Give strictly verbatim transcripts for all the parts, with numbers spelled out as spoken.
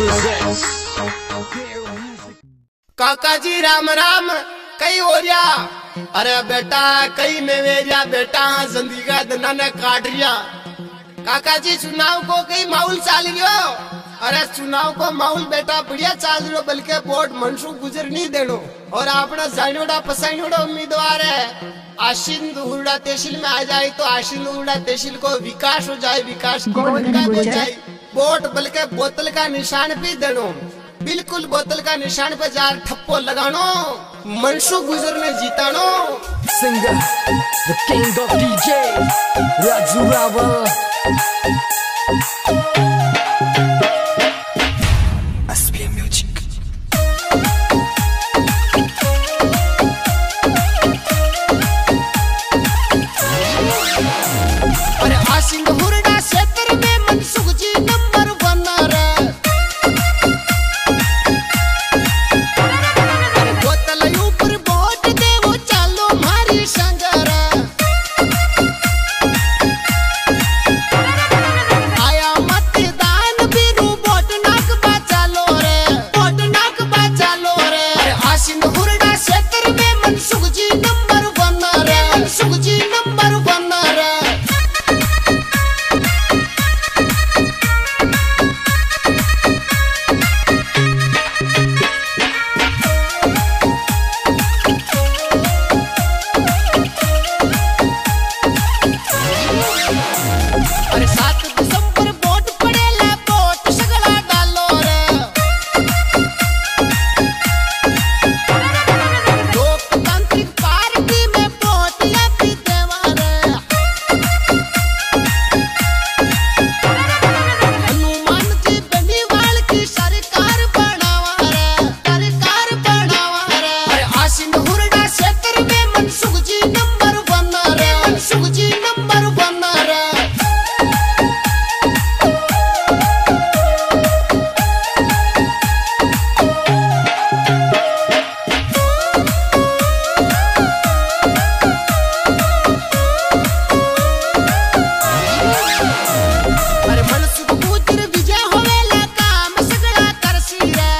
काका जी राम राम कई हो रहा। अरे बेटा कई में मेरिया बेटा जिंदगी का दना ने काट रिया। काका जी चुनाव को कई माहौल चाल रही। अरे चुनाव को माहौल बेटा बढ़िया चाल रही, बल्कि वोट मनसू गुजर नहीं देनो। और अपना जानियोड़ा पसाइनोड़ा उम्मीदवार है आशीन हुरडा तहसील में आ जाए तो आशीन हुरडा तहसील को विकास हो जाए, विकास हो जाए। वोट बल्कि बोतल का निशान भी देनो, बिल्कुल बोतल का निशान पे जार ठप्पो लगानो, मनसू गुजर में जीतानो। Singer, the king of D J, Raju Rawal. S P M Music. अरे आशिंग हुरडा क्षेत्र में मनसुख जी नंबर वन रे। अरे बोतल ऊपर वोट दे वो चालो मारी संग रे। आया मतदान बिनु वोट नाक बचालो रे, वोट नाक बचालो रे। अरे आशिंग हुरडा क्षेत्र में मनसुख जी नंबर वन रे, मनसुख जी नंबर वन रे। अरे सात दिसंबर वोट पड़ेला, वोट सगला डालो रे। लोकतांत्रिक पार्टी में वोट या भी देवा रे। हनुमान जी बेनीवाल की सरकार बनावा रे, सरकार बनावा रे। अरे आशिन हुरडा क्षेत्र में मनसुख जी नंबर वन रे, मनसुख जी नंबर वन रे। अरे मनसुख गुजर विजय होवेला काम सगळा करसी रे।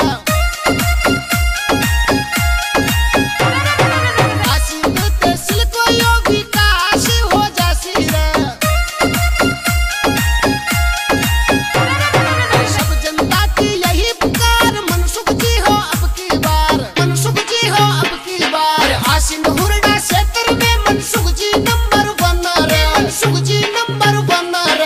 आशिन तहसील को यो विकास हो जासी रे। अरे सब जनता की यही पुकार मनसुख जी हो अब की बार, मनसुख जी हो अब की बार। आशिन हुरडा क्षेत्र में मनसुख जी नंबर वन रे, मनसुख जी नंबर वन रे।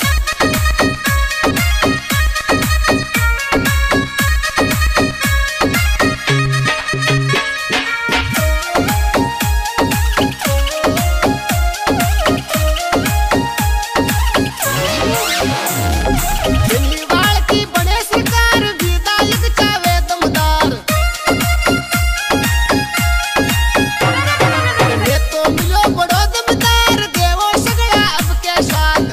बेनीवाल की बड़े सरकार विधायक चावे दमदार। ये तो मिलो बड़ो दमदार देवो सगळा अब के साथ।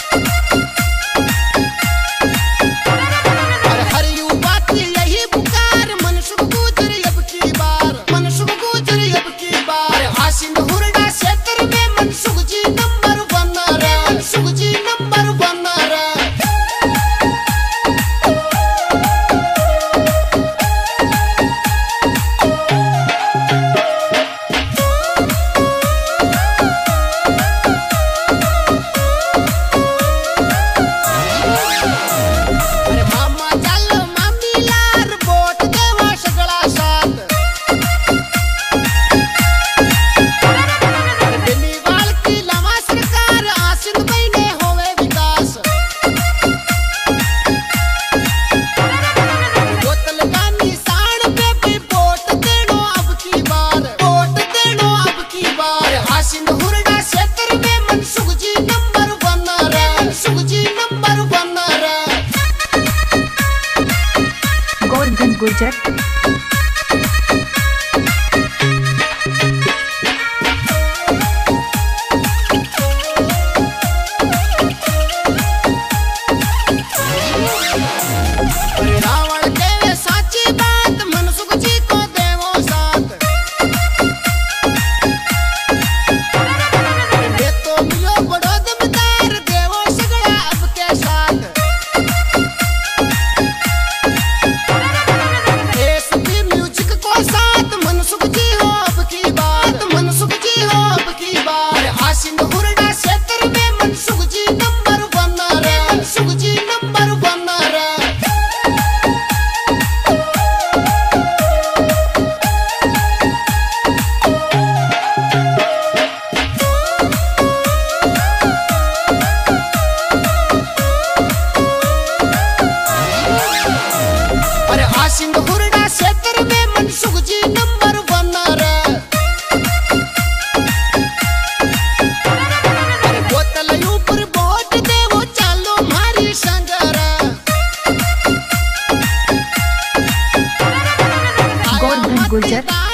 और हर युवा की यही पुकार मनसुख गुजर अब की बार, मनसुख गुजर अब की बार। आशिन हुरडा क्षेत्र में मनसुख जी नंबर वन रे, मनसुख जी नंबर वन रे। अरे मामा चलो मामी लार वोट देवा सगळा साथ। अरे बेनीवाल की लामा सरकार आशिन महीने होवे विकास। बोतल का निशान पे भी वोट देनो अब की बार, वोट देनो अब की बार। आशिन हुरडा क्षेत्र में मनसुख जी नंबर वन रे, मनसुख जी नंबर वन रे। गोरगन गुजर। अरे रावण के साची बात मनसुख जी को देवो साथ। ये तो मिलो बड़ो दमदार देवो सगळा अब के साथ। गुर्जर।